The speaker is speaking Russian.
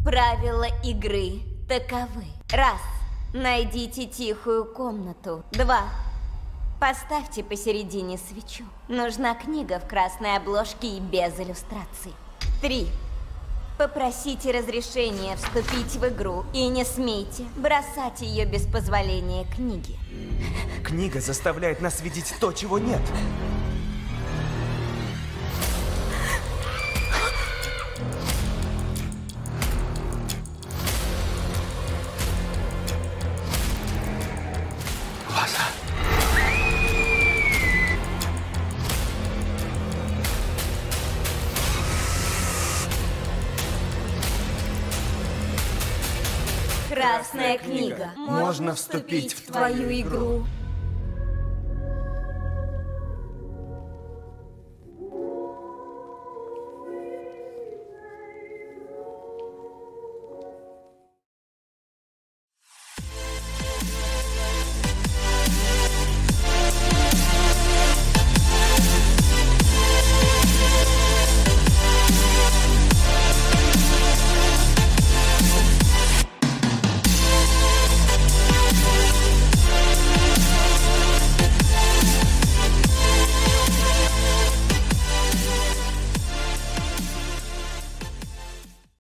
Правила игры таковы. 1. Найдите тихую комнату. 2. Поставьте посередине свечу. Нужна книга в красной обложке и без иллюстраций. 3. Попросите разрешения вступить в игру и не смейте бросать ее без позволения книги. Книга заставляет нас видеть то, чего нет. Глаза. Красная книга. Можно вступить в твою игру.